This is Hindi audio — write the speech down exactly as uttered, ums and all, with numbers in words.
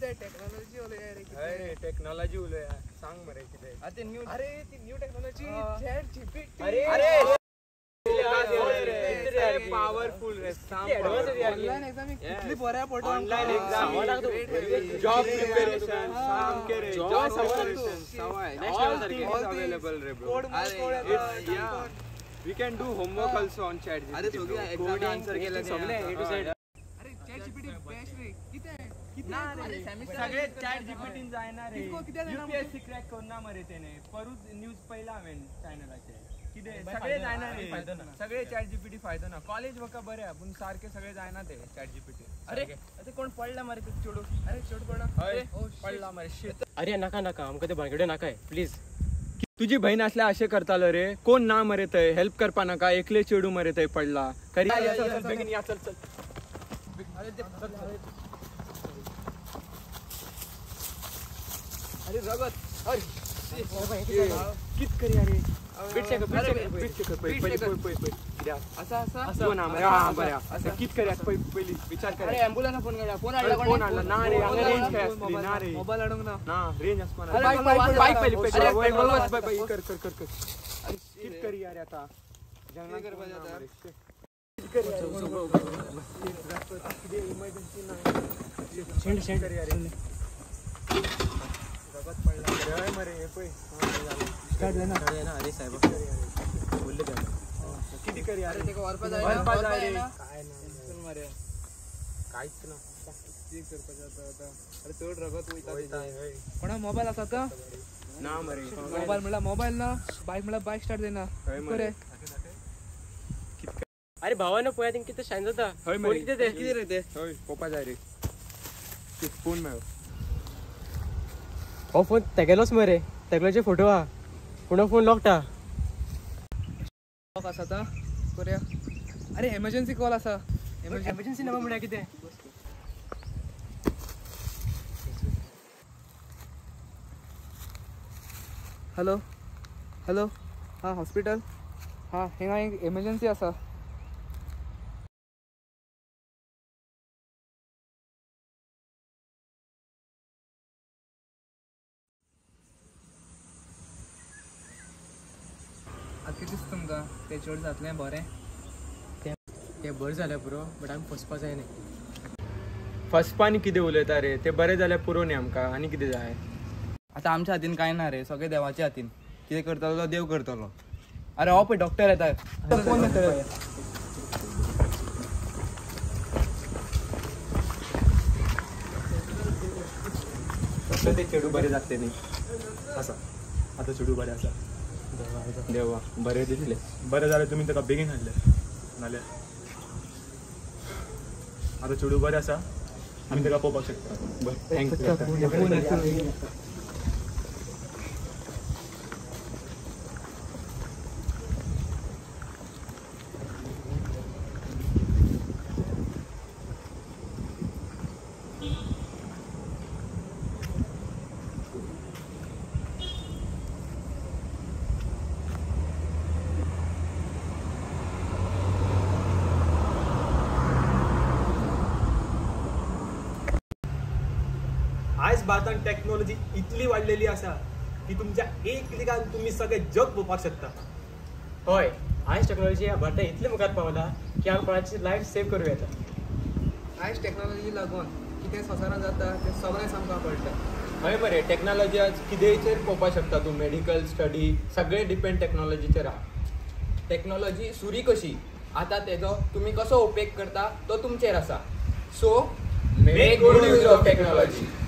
किती टेक्नॉलॉजी उलया रे अरे टेक्नॉलॉजी उलया सांग मरे किती अरे न्यू अरे ती न्यू टेक्नॉलॉजी चॅट जीपीटी अरे अरे पावरफुल रे ऑनलाइन एग्जाम कितली बऱ्या पडतो ऑनलाइन एग्जाम जॉब प्रिपरेशन काम करे जॉब प्रिपरेशन सवाय नेक्स्ट लेवल सारखे अवेलेबल रे ब्रो या we can do homework also on ChatGPT अरे सगळे एग्जाम आन्सर केले सगळे ए टू झेड अरे चॅट जीपीटी बेस्ट रे किती किती अरे सेमिस्टर सगळे चॅट जीपीटी जायना रे यूपीएससी क्रॅक करना मरे तेने परूच न्यूज पहिला हावेन चॅनलाचे किदे सगळे जायना रे सगळे चॅट जीपीटी फायदा ना कॉलेज वका बरे आपण सारखे सगळे जायना ते चॅट जीपीटी अरे अरे कोण पडला मरे ते चोडू अरे चोड पडला अरे पडला मरे शिट अरे नका नका आमका ते भानगडे नका आहे प्लीज तुझी बहीण असल्या असे करतालो रे कोण ना मरे थंय हेल्प करपा नका एकले चेडू मरे थंय पडला करी बेगीन या चल चल अरे रगत अरे कित करी अरे पीठ चेक पीठ चेक पीठ चेक पहिले पहिले पहिले असा असा असं ना मरे हां बऱ्या असं कित करी पहिली विचार कर अरे ॲम्ब्युलन्स फोन केला फोन आला फोन आला ना रे रेंज काय असली ना रे मोबाईल अडंग ना ना रेंज असपा अरे बाईक बाईक बाईक पहिले अरे पेट्रोल बस बाय बाय कर कर कर कर अरे कित करी यार आता जंगला कर बजा यार कित करी यार सेंड सेंड करी यार जगत पडला रे मरे हे पै स्टार्ट आहे ना अरे ना अरे साहेब बोलले त्या किती करी यार ते वरपा जाय वरपा जाय रे काय ना मरे काहीच ना ठीक करपा जाता आता अरे चोड रगत होईता कोणा मोबाईल असा तर ना मरे मोबाईल म्हणला मोबाईल ना बाईक म्हणला बाईक स्टार्ट देना करे अरे भावानं पोया तिंग किती शाइन जाता होय मरे किती ते किती रे ते होय पोपा जाय रे ते फोन मेळ हो फोन तेगेलोच मरे तेगलोचे फोटो हा पुन्हा फोन लॉकटा लॉक असा ता करूया अरे इमर्जन्सी कॉल असा एमर्जन्सी नंबर म्हणा किती हॅलो हॅलो हां हॉस्पिटल हां हिंगा एक इमर्जन्सी असा आता कितीच तुमकां ते चड जातलें बरें ते बरें जालें पुरो बट आमी फसपा जाय न्ही फसपानी कितें उलयता रे ते बरें जाल्यार पुरो न्ही आमकां आनी कितें जाय आता आमच्या हातीन काय ना रे सगळे देवाच्या हातीन कितें करतलो तो देव करतलो अरे हो पळय डॉक्टर येता फोन येता ते चेडू बरें जातले न्ही आसा आतां चेडू बरें आसा देवा बरें दिसले बरें जाल्यार तुमी ताका बेगीन हाडले नाल्यार आतां चेडू बरें आसा आमी ताका पळोवपाक शकता बरें थँक्यू आयज भारतान टेक्नॉलॉजी इतली वाडलेली आसा की तुमच्या एक क्लिकान तुम्ही सगळे जग पळोवपाक शकता हय आयज टेक्नॉलॉजी ह्या भारतान इतली मुखार पावला की आमी कोणाची लायफ सेव करूं येता आयज टेक्नॉलॉजी लागून कितें संवसारान जाता तें सगळें आमकां कळटा हय मरे टेक्नॉलॉजी आज कितेंचेर पळोवपाक शकता तूं मेडिकल स्टडी सगळे डिपेंड टेक्नॉलॉजीचेर आहा टेक्नॉलॉजी सुरी कशी आता तेजो तुम्ही कसो उपेग करता तो तुमचेर आसा so make good use of technology